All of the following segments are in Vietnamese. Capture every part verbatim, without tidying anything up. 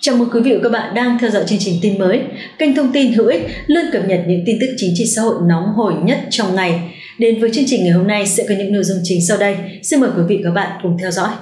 Chào mừng quý vị và các bạn đang theo dõi chương trình tin mới, kênh thông tin hữu ích luôn cập nhật những tin tức chính trị xã hội nóng hổi nhất trong ngày. Đến với chương trình ngày hôm nay sẽ có những nội dung chính sau đây. Xin mời quý vị và các bạn cùng theo dõi.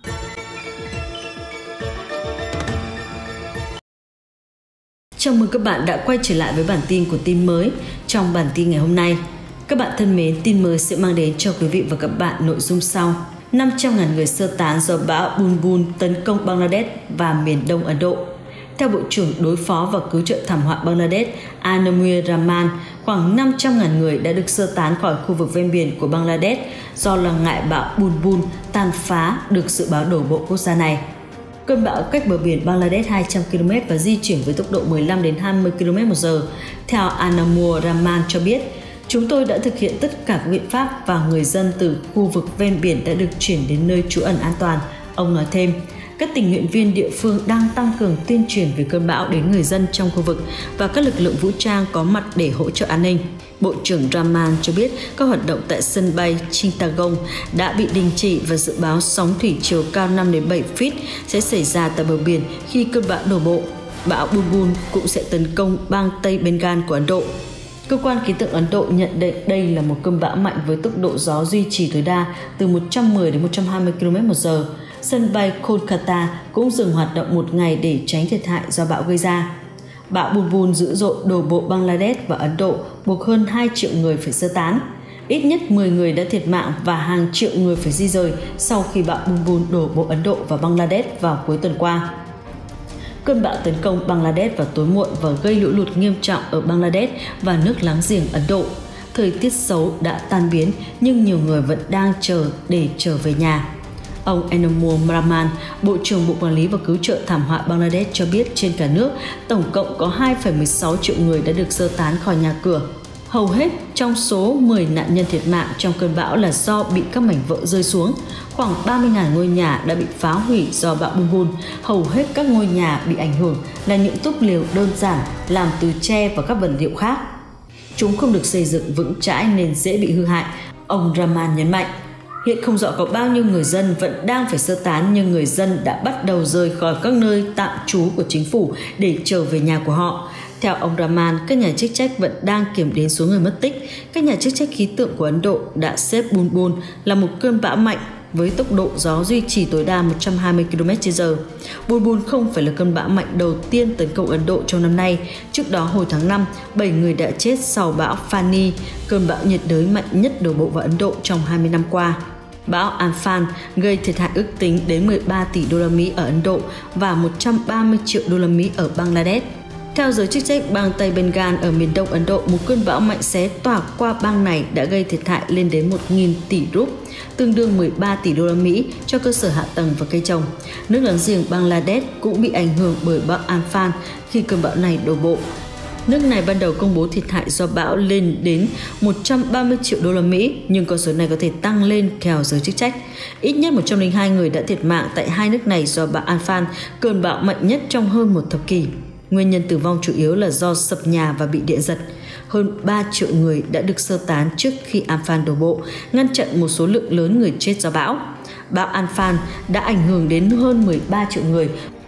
Chào mừng các bạn đã quay trở lại với bản tin của tin mới. Trong bản tin ngày hôm nay, các bạn thân mến, tin mới sẽ mang đến cho quý vị và các bạn nội dung sau. năm trăm nghìn người sơ tán do bão Bulbul tấn công Bangladesh và miền đông Ấn Độ. Theo Bộ trưởng Đối phó và Cứu trợ thảm họa Bangladesh Anamur Rahman, khoảng năm trăm nghìn người đã được sơ tán khỏi khu vực ven biển của Bangladesh do lo ngại bão Bulbul tàn phá được dự báo đổ bộ quốc gia này. Cơn bão cách bờ biển Bangladesh hai trăm ki lô mét và di chuyển với tốc độ mười lăm đến hai mươi ki lô mét một giờ. Theo Anamur Rahman cho biết, chúng tôi đã thực hiện tất cả các biện pháp và người dân từ khu vực ven biển đã được chuyển đến nơi trú ẩn an toàn. Ông nói thêm, các tình nguyện viên địa phương đang tăng cường tuyên truyền về cơn bão đến người dân trong khu vực và các lực lượng vũ trang có mặt để hỗ trợ an ninh. Bộ trưởng Rahman cho biết các hoạt động tại sân bay Chittagong đã bị đình chỉ và dự báo sóng thủy chiều cao năm đến bảy feet sẽ xảy ra tại bờ biển khi cơn bão đổ bộ. Bão Bulbul cũng sẽ tấn công bang Tây Bengal của Ấn Độ. Cơ quan khí tượng Ấn Độ nhận định đây là một cơn bão mạnh với tốc độ gió duy trì tối đa từ một trăm mười đến một trăm hai mươi ki lô mét một giờ. Sân bay Kolkata cũng dừng hoạt động một ngày để tránh thiệt hại do bão gây ra. Bão Bulbul dữ dội đổ bộ Bangladesh và Ấn Độ, buộc hơn hai triệu người phải sơ tán. Ít nhất mười người đã thiệt mạng và hàng triệu người phải di rời sau khi bão Bulbul đổ bộ Ấn Độ và Bangladesh vào cuối tuần qua. Cơn bão tấn công Bangladesh vào tối muộn và gây lũ lụt nghiêm trọng ở Bangladesh và nước láng giềng Ấn Độ. Thời tiết xấu đã tan biến nhưng nhiều người vẫn đang chờ để trở về nhà. Ông Anamur Rahman, Bộ trưởng Bộ Quản lý và Cứu trợ thảm họa Bangladesh cho biết trên cả nước, tổng cộng có hai phẩy mười sáu triệu người đã được sơ tán khỏi nhà cửa. Hầu hết trong số mười nạn nhân thiệt mạng trong cơn bão là do bị các mảnh vỡ rơi xuống. Khoảng ba mươi nghìn ngôi nhà đã bị phá hủy do bão Bulbul. Hầu hết các ngôi nhà bị ảnh hưởng là những túp lều đơn giản làm từ tre và các vật liệu khác. Chúng không được xây dựng vững chãi nên dễ bị hư hại, ông Rahman nhấn mạnh. Hiện không rõ có bao nhiêu người dân vẫn đang phải sơ tán nhưng người dân đã bắt đầu rời khỏi các nơi tạm trú của chính phủ để trở về nhà của họ. Theo ông Rahman, các nhà chức trách vẫn đang kiểm đếm số người mất tích. Các nhà chức trách khí tượng của Ấn Độ đã xếp Bulbul là một cơn bão mạnh với tốc độ gió duy trì tối đa một trăm hai mươi ki lô mét trên giờ. Bulbul không phải là cơn bão mạnh đầu tiên tấn công Ấn Độ trong năm nay. Trước đó hồi tháng năm, bảy người đã chết sau bão Fani, cơn bão nhiệt đới mạnh nhất đổ bộ vào Ấn Độ trong hai mươi năm qua. Bão Amphan gây thiệt hại ước tính đến mười ba tỷ đô la Mỹ ở Ấn Độ và một trăm ba mươi triệu đô la Mỹ ở Bangladesh. Theo giới chức trách bang Tây Bengal ở miền đông Ấn Độ, một cơn bão mạnh xé toạc qua bang này đã gây thiệt hại lên đến một nghìn tỷ rúp, tương đương mười ba tỷ đô la Mỹ cho cơ sở hạ tầng và cây trồng. Nước láng giềng Bangladesh cũng bị ảnh hưởng bởi bão Amphan khi cơn bão này đổ bộ. Nước này ban đầu công bố thiệt hại do bão lên đến một trăm ba mươi triệu đô la Mỹ, nhưng con số này có thể tăng lên theo giới chức trách. Ít nhất một trăm lẻ hai người đã thiệt mạng tại hai nước này do bão Amphan, cơn bão mạnh nhất trong hơn một thập kỷ. Nguyên nhân tử vong chủ yếu là do sập nhà và bị điện giật. Hơn ba triệu người đã được sơ tán trước khi Amphan đổ bộ, ngăn chặn một số lượng lớn người chết do bão. Bão Amphan đã ảnh hưởng đến hơn mười ba triệu người,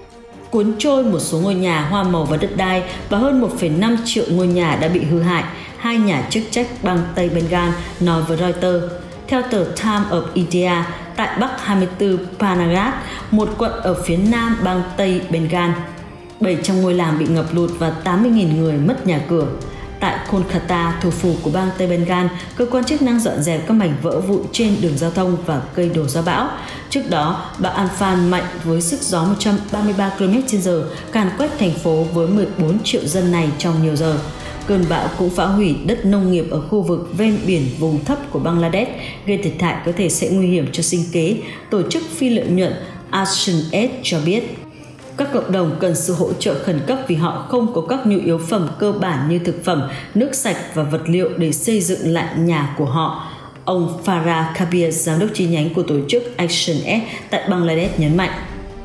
cuốn trôi một số ngôi nhà, hoa màu và đất đai và hơn một phẩy năm triệu ngôi nhà đã bị hư hại, hai nhà chức trách bang Tây Bengal nói với Reuters. Theo tờ Times of India, tại Bắc hai mươi tư Panagat, một quận ở phía nam bang Tây Bengal, bảy trăm ngôi làng bị ngập lụt và tám mươi nghìn người mất nhà cửa. Tại Kolkata, thủ phủ của bang Tây Bengal, cơ quan chức năng dọn dẹp các mảnh vỡ vụn trên đường giao thông và cây đổ do bão. Trước đó, bão Amphan mạnh với sức gió một trăm ba mươi ba ki lô mét trên giờ càn quét thành phố với mười bốn triệu dân này trong nhiều giờ. Cơn bão cũng phá hủy đất nông nghiệp ở khu vực ven biển vùng thấp của Bangladesh, gây thiệt hại có thể sẽ nguy hiểm cho sinh kế. Tổ chức phi lợi nhuận ActionAid cho biết các cộng đồng cần sự hỗ trợ khẩn cấp vì họ không có các nhu yếu phẩm cơ bản như thực phẩm, nước sạch và vật liệu để xây dựng lại nhà của họ. Ông Farah Kabir, giám đốc chi nhánh của tổ chức ActionAid tại Bangladesh nhấn mạnh.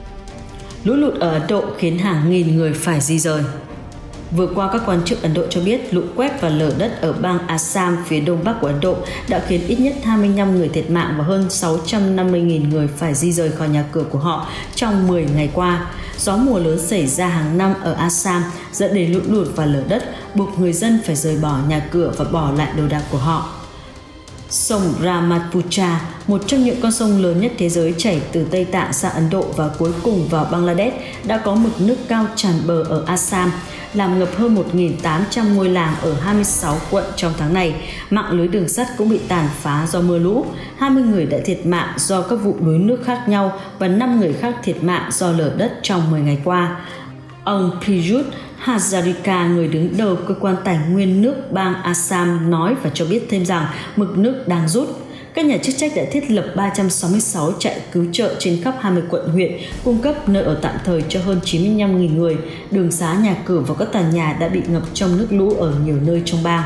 Lũ lụt ở Ấn Độ khiến hàng nghìn người phải di rời. Vừa qua, các quan chức Ấn Độ cho biết lũ quét và lở đất ở bang Assam phía đông bắc của Ấn Độ đã khiến ít nhất hai mươi lăm người thiệt mạng và hơn sáu trăm năm mươi nghìn người phải di rời khỏi nhà cửa của họ trong mười ngày qua. gió mùa lớn xảy ra hàng năm ở Assam dẫn đến lũ lụt và lở đất, buộc người dân phải rời bỏ nhà cửa và bỏ lại đồ đạc của họ. Sông Brahmaputra, một trong những con sông lớn nhất thế giới chảy từ Tây Tạng sang Ấn Độ và cuối cùng vào Bangladesh, đã có mực nước cao tràn bờ ở Assam, làm ngập hơn một nghìn tám trăm ngôi làng ở hai mươi sáu quận trong tháng này. Mạng lưới đường sắt cũng bị tàn phá do mưa lũ. hai mươi người đã thiệt mạng do các vụ đuối nước khác nhau và năm người khác thiệt mạng do lở đất trong mười ngày qua. Ông Piyut Hazarika, người đứng đầu cơ quan tài nguyên nước bang Assam, nói và cho biết thêm rằng mực nước đang rút. Các nhà chức trách đã thiết lập ba trăm sáu mươi sáu trại cứu trợ trên khắp hai mươi quận huyện, cung cấp nơi ở tạm thời cho hơn chín mươi lăm nghìn người. Đường xá, nhà cửa và các tòa nhà đã bị ngập trong nước lũ ở nhiều nơi trong bang.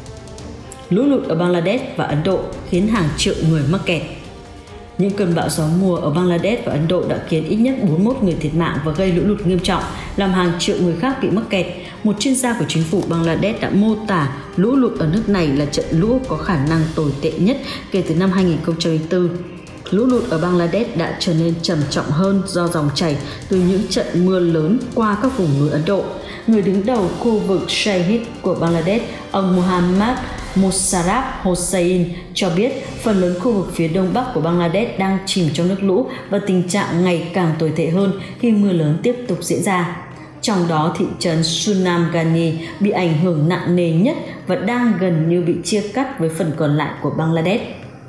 Lũ lụt ở Bangladesh và Ấn Độ khiến hàng triệu người mắc kẹt. Những cơn bão gió mùa ở Bangladesh và Ấn Độ đã khiến ít nhất bốn mươi mốt người thiệt mạng và gây lũ lụt nghiêm trọng, làm hàng triệu người khác bị mắc kẹt. Một chuyên gia của chính phủ Bangladesh đã mô tả lũ lụt ở nước này là trận lũ có khả năng tồi tệ nhất kể từ năm hai nghìn không trăm lẻ bốn. Lũ lụt ở Bangladesh đã trở nên trầm trọng hơn do dòng chảy từ những trận mưa lớn qua các vùng núi Ấn Độ. Người đứng đầu khu vực Shahid của Bangladesh, ông Muhammad Musharraf Hossain cho biết phần lớn khu vực phía đông bắc của Bangladesh đang chìm trong nước lũ và tình trạng ngày càng tồi tệ hơn khi mưa lớn tiếp tục diễn ra. Trong đó, thị trấn Sunamgani bị ảnh hưởng nặng nề nhất và đang gần như bị chia cắt với phần còn lại của Bangladesh.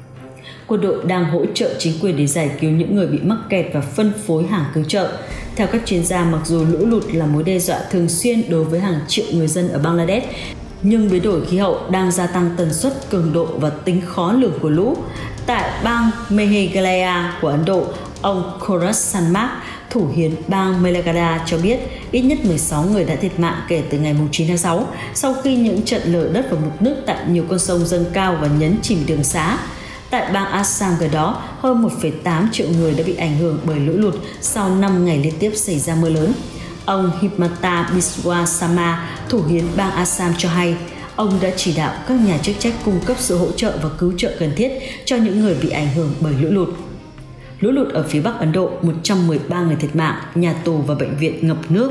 Quân đội đang hỗ trợ chính quyền để giải cứu những người bị mắc kẹt và phân phối hàng cứu trợ. Theo các chuyên gia, mặc dù lũ lụt là mối đe dọa thường xuyên đối với hàng triệu người dân ở Bangladesh, nhưng biến đổi khí hậu đang gia tăng tần suất, cường độ và tính khó lường của lũ. Tại bang Meghalaya của Ấn Độ, ông Korat Sanmak, thủ hiến bang Meghalaya cho biết ít nhất mười sáu người đã thiệt mạng kể từ ngày chín tháng sáu sau khi những trận lở đất và mực nước tại nhiều con sông dâng cao và nhấn chìm đường xá. Tại bang Assam gần đó, hơn một phẩy tám triệu người đã bị ảnh hưởng bởi lũ lụt sau năm ngày liên tiếp xảy ra mưa lớn. Ông Himanta Biswa Sama, thủ hiến bang Assam cho hay, ông đã chỉ đạo các nhà chức trách cung cấp sự hỗ trợ và cứu trợ cần thiết cho những người bị ảnh hưởng bởi lũ lụt. Lũ lụt ở phía Bắc Ấn Độ, một trăm mười ba người thiệt mạng, nhà tù và bệnh viện ngập nước.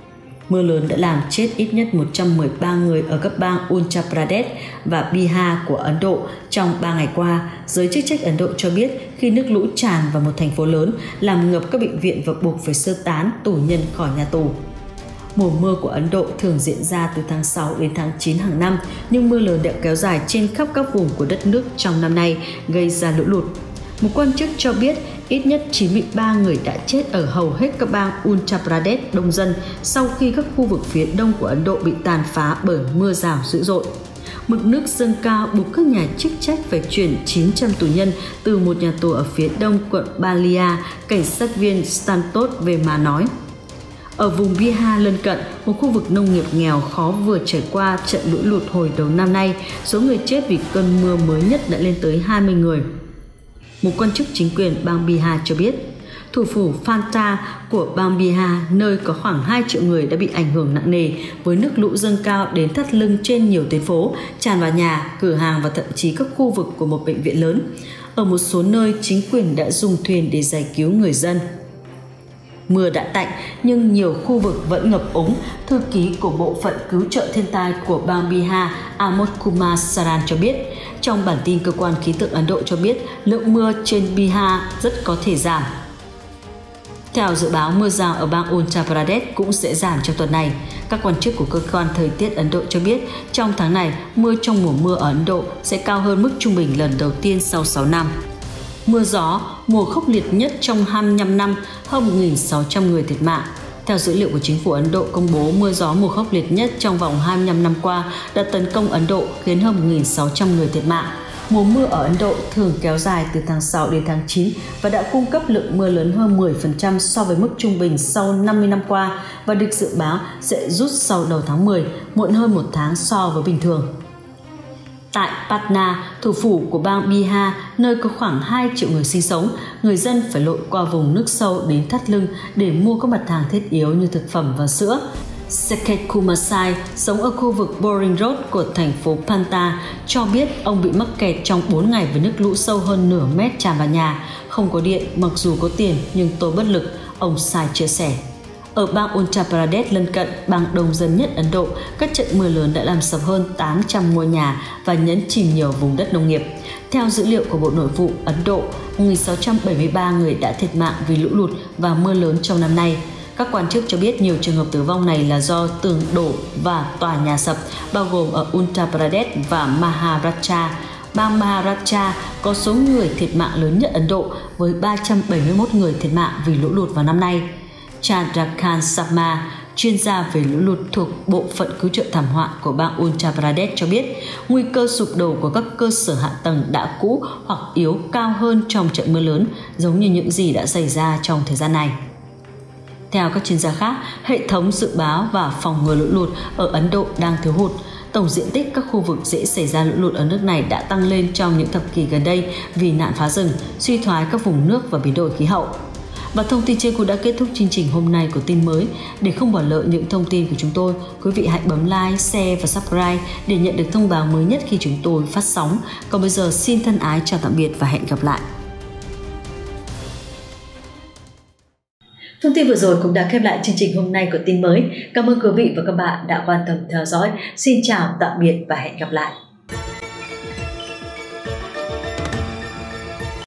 Mưa lớn đã làm chết ít nhất một trăm mười ba người ở các bang Uttar Pradesh và Bihar của Ấn Độ trong ba ngày qua. Giới chức trách Ấn Độ cho biết khi nước lũ tràn vào một thành phố lớn, làm ngập các bệnh viện và buộc phải sơ tán tù nhân khỏi nhà tù. Mùa mưa của Ấn Độ thường diễn ra từ tháng sáu đến tháng chín hàng năm, nhưng mưa lớn đã kéo dài trên khắp các vùng của đất nước trong năm nay, gây ra lũ lụt. Một quan chức cho biết ít nhất chín mươi ba người đã chết ở hầu hết các bang Uttar Pradesh đông dân sau khi các khu vực phía đông của Ấn Độ bị tàn phá bởi mưa rào dữ dội. Mực nước dâng cao buộc các nhà chức trách phải chuyển chín trăm tù nhân từ một nhà tù ở phía đông quận Balia, cảnh sát viên Stantot về mà nói. Ở vùng Bihar lân cận, một khu vực nông nghiệp nghèo khó vừa trải qua trận lũ lụt hồi đầu năm nay, số người chết vì cơn mưa mới nhất đã lên tới hai mươi người. Một quan chức chính quyền bang Bihar cho biết, thủ phủ Phanta của bang Bihar, nơi có khoảng hai triệu người đã bị ảnh hưởng nặng nề với nước lũ dâng cao đến thắt lưng trên nhiều tuyến phố, tràn vào nhà, cửa hàng và thậm chí các khu vực của một bệnh viện lớn. Ở một số nơi, chính quyền đã dùng thuyền để giải cứu người dân. Mưa đã tạnh nhưng nhiều khu vực vẫn ngập úng. Thư ký của Bộ phận Cứu trợ Thiên tai của bang Bihar, Amod Kumar Saran cho biết, trong bản tin cơ quan khí tượng Ấn Độ cho biết lượng mưa trên Bihar rất có thể giảm. Theo dự báo, mưa rào ở bang Uttar Pradesh cũng sẽ giảm trong tuần này. Các quan chức của cơ quan thời tiết Ấn Độ cho biết trong tháng này, mưa trong mùa mưa ở Ấn Độ sẽ cao hơn mức trung bình lần đầu tiên sau sáu năm. Mưa gió, mùa khốc liệt nhất trong hai mươi lăm năm, hơn một nghìn sáu trăm người thiệt mạng. Theo dữ liệu của chính phủ Ấn Độ công bố, mưa gió mùa khốc liệt nhất trong vòng hai mươi lăm năm qua đã tấn công Ấn Độ khiến hơn một nghìn sáu trăm người thiệt mạng. Mùa mưa ở Ấn Độ thường kéo dài từ tháng sáu đến tháng chín và đã cung cấp lượng mưa lớn hơn mười phần trăm so với mức trung bình sau năm mươi năm qua và được dự báo sẽ rút sau đầu tháng mười, muộn hơn một tháng so với bình thường. Tại Patna, thủ phủ của bang Bihar, nơi có khoảng hai triệu người sinh sống, người dân phải lội qua vùng nước sâu đến thắt lưng để mua các mặt hàng thiết yếu như thực phẩm và sữa. Seket Kumasai, sống ở khu vực Boring Road của thành phố Panta, cho biết ông bị mắc kẹt trong bốn ngày với nước lũ sâu hơn nửa mét tràn vào nhà. Không có điện, mặc dù có tiền nhưng tôi bất lực, ông Sai chia sẻ. Ở bang Uttar Pradesh lân cận, bang đông dân nhất Ấn Độ, các trận mưa lớn đã làm sập hơn tám trăm ngôi nhà và nhấn chìm nhiều vùng đất nông nghiệp. Theo dữ liệu của Bộ Nội vụ Ấn Độ, một nghìn sáu trăm bảy mươi ba người đã thiệt mạng vì lũ lụt và mưa lớn trong năm nay. Các quan chức cho biết nhiều trường hợp tử vong này là do tường đổ và tòa nhà sập, bao gồm ở Uttar Pradesh và Maharashtra. Bang Maharashtra có số người thiệt mạng lớn nhất Ấn Độ với ba trăm bảy mươi mốt người thiệt mạng vì lũ lụt vào năm nay. Chandrakant Sharma, chuyên gia về lũ lụt thuộc Bộ phận Cứu trợ Thảm họa của bang Uttar Pradesh cho biết nguy cơ sụp đổ của các cơ sở hạ tầng đã cũ hoặc yếu cao hơn trong trận mưa lớn, giống như những gì đã xảy ra trong thời gian này. Theo các chuyên gia khác, hệ thống dự báo và phòng ngừa lũ lụt ở Ấn Độ đang thiếu hụt. Tổng diện tích các khu vực dễ xảy ra lũ lụt ở nước này đã tăng lên trong những thập kỷ gần đây vì nạn phá rừng, suy thoái các vùng nước và biến đổi khí hậu. Và thông tin trên cũng đã kết thúc chương trình hôm nay của Tin Mới. Để không bỏ lỡ những thông tin của chúng tôi, quý vị hãy bấm like, share và subscribe để nhận được thông báo mới nhất khi chúng tôi phát sóng. Còn bây giờ xin thân ái chào tạm biệt và hẹn gặp lại. Thông tin vừa rồi cũng đã khép lại chương trình hôm nay của Tin Mới. Cảm ơn quý vị và các bạn đã quan tâm theo dõi. Xin chào, tạm biệt và hẹn gặp lại.